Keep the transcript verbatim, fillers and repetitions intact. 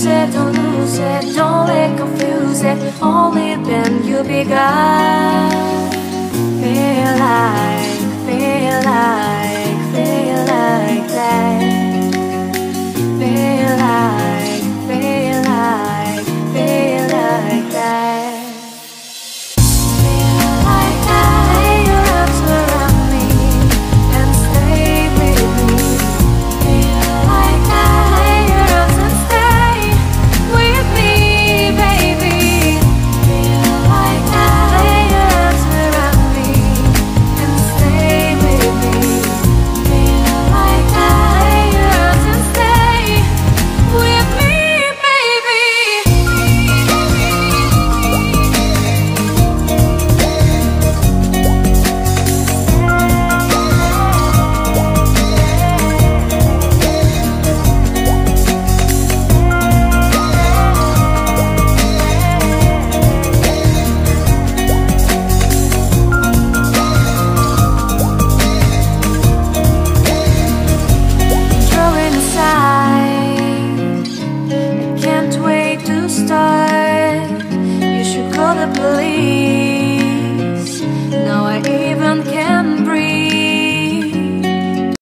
use it, don't lose it, don't let confuse it. Only then you begun. Feel like, feel like, feel like that. Feel like, feel like, feel like that. Feel like that. Lay your arms around me and stay with me. Feel like that. Lay your arms and stay with me, baby. Feel like that. Lay your arms around me and stay with me. Feel like that. Lay your arms and stay with me, baby. Throwing aside, I can't wait to start. You should call the police.